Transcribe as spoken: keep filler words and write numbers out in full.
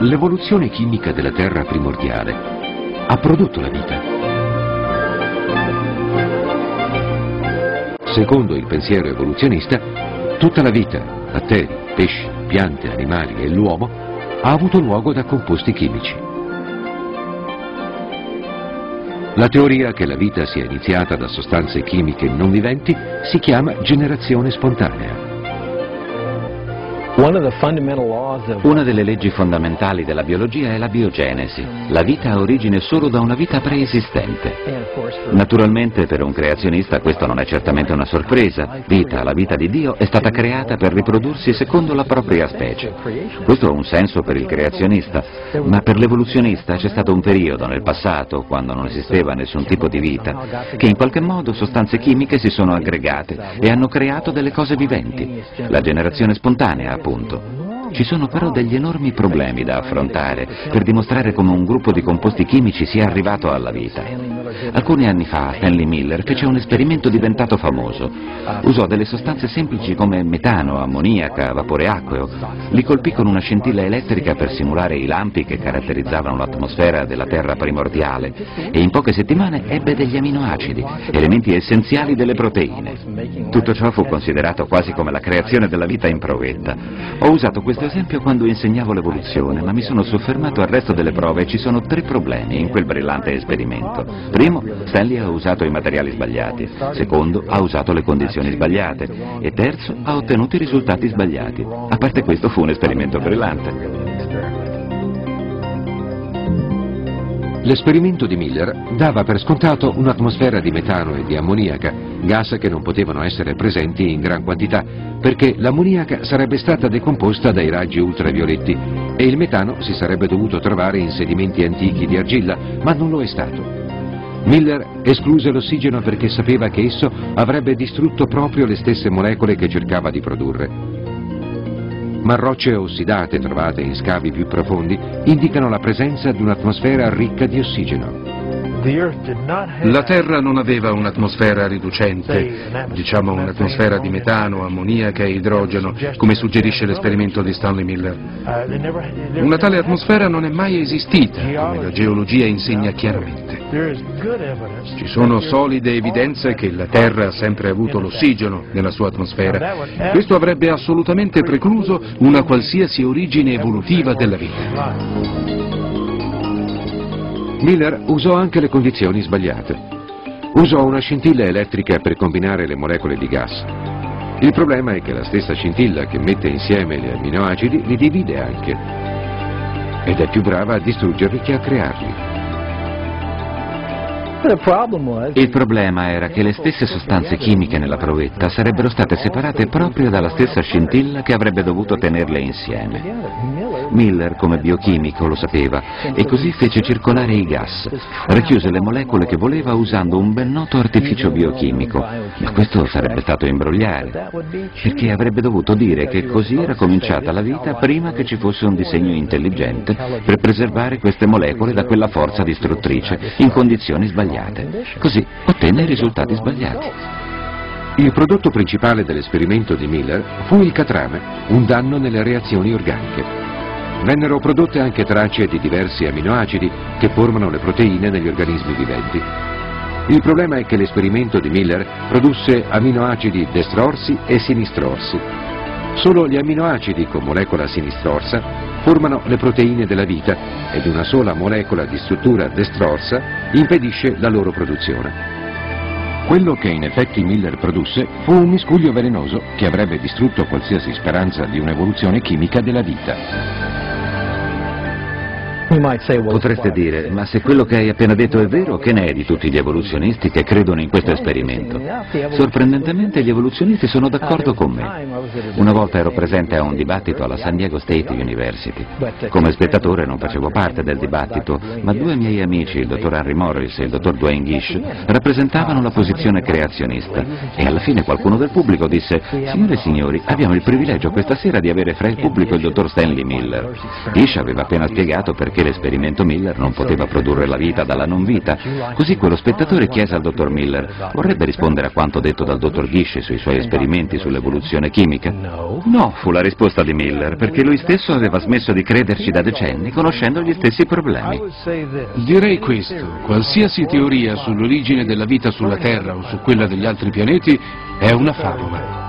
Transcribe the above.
L'evoluzione chimica della Terra primordiale ha prodotto la vita. Secondo il pensiero evoluzionista, tutta la vita, batteri, pesci, piante, animali e l'uomo, ha avuto luogo da composti chimici. La teoria che la vita sia iniziata da sostanze chimiche non viventi si chiama generazione spontanea. Una delle leggi fondamentali della biologia è la biogenesi. La vita ha origine solo da una vita preesistente. Naturalmente per un creazionista questo non è certamente una sorpresa. Vita, la vita di Dio, è stata creata per riprodursi secondo la propria specie. Questo ha un senso per il creazionista, ma per l'evoluzionista c'è stato un periodo nel passato, quando non esisteva nessun tipo di vita, che in qualche modo sostanze chimiche si sono aggregate e hanno creato delle cose viventi. La generazione spontanea, appunto. Ci sono però degli enormi problemi da affrontare per dimostrare come un gruppo di composti chimici sia arrivato alla vita. Alcuni anni fa Stanley Miller fece un esperimento diventato famoso. Usò delle sostanze semplici come metano, ammoniaca, vapore acqueo. Li colpì con una scintilla elettrica per simulare i lampi che caratterizzavano l'atmosfera della Terra primordiale e in poche settimane ebbe degli aminoacidi, elementi essenziali delle proteine. Tutto ciò fu considerato quasi come la creazione della vita in provetta. Ho usato questo esempio quando insegnavo l'evoluzione, ma mi sono soffermato al resto delle prove e ci sono tre problemi in quel brillante esperimento. Primo, Stanley ha usato i materiali sbagliati. Secondo, ha usato le condizioni sbagliate. E terzo, ha ottenuto i risultati sbagliati. A parte questo fu un esperimento brillante. L'esperimento di Miller dava per scontato un'atmosfera di metano e di ammoniaca, gas che non potevano essere presenti in gran quantità, perché l'ammoniaca sarebbe stata decomposta dai raggi ultravioletti e il metano si sarebbe dovuto trovare in sedimenti antichi di argilla, ma non lo è stato. Miller escluse l'ossigeno perché sapeva che esso avrebbe distrutto proprio le stesse molecole che cercava di produrre. Ma rocce ossidate trovate in scavi più profondi indicano la presenza di un'atmosfera ricca di ossigeno. La Terra non aveva un'atmosfera riducente, diciamo un'atmosfera di metano, ammoniaca e idrogeno, come suggerisce l'esperimento di Stanley Miller. Una tale atmosfera non è mai esistita, come la geologia insegna chiaramente. Ci sono solide evidenze che la Terra ha sempre avuto l'ossigeno nella sua atmosfera. Questo avrebbe assolutamente precluso una qualsiasi origine evolutiva della vita. Miller usò anche le condizioni sbagliate. Usò una scintilla elettrica per combinare le molecole di gas. Il problema è che la stessa scintilla che mette insieme gli amminoacidi li divide anche. Ed è più brava a distruggerli che a crearli. Il problema era che le stesse sostanze chimiche nella provetta sarebbero state separate proprio dalla stessa scintilla che avrebbe dovuto tenerle insieme. Miller, come biochimico, lo sapeva e così fece circolare i gas. Racchiuse le molecole che voleva usando un ben noto artificio biochimico, ma questo sarebbe stato imbrogliare, perché avrebbe dovuto dire che così era cominciata la vita prima che ci fosse un disegno intelligente per preservare queste molecole da quella forza distruttrice in condizioni sbagliate. Così ottenne i risultati sbagliati. Il prodotto principale dell'esperimento di Miller fu il catrame, un danno nelle reazioni organiche. Vennero prodotte anche tracce di diversi amminoacidi che formano le proteine negli organismi viventi. Il problema è che l'esperimento di Miller produsse amminoacidi destrorsi e sinistrorsi. Solo gli amminoacidi con molecola sinistrorsa formano le proteine della vita ed una sola molecola di struttura destrorsa impedisce la loro produzione. Quello che in effetti Miller produsse fu un miscuglio velenoso che avrebbe distrutto qualsiasi speranza di un'evoluzione chimica della vita. Potreste dire, ma se quello che hai appena detto è vero, che ne è di tutti gli evoluzionisti che credono in questo esperimento? Sorprendentemente gli evoluzionisti sono d'accordo con me. Una volta ero presente a un dibattito alla San Diego State University. Come spettatore non facevo parte del dibattito, ma due miei amici, il dottor Henry Morris e il dottor Duane Gish, rappresentavano la posizione creazionista. E alla fine qualcuno del pubblico disse, signore e signori, abbiamo il privilegio questa sera di avere fra il pubblico il dottor Stanley Miller. Gish aveva appena spiegato perché perché l'esperimento Miller non poteva produrre la vita dalla non vita. Così quello spettatore chiese al dottor Miller: vorrebbe rispondere a quanto detto dal dottor Gish sui suoi esperimenti sull'evoluzione chimica? No, fu la risposta di Miller, perché lui stesso aveva smesso di crederci da decenni, conoscendo gli stessi problemi. Direi questo: qualsiasi teoria sull'origine della vita sulla Terra o su quella degli altri pianeti è una favola.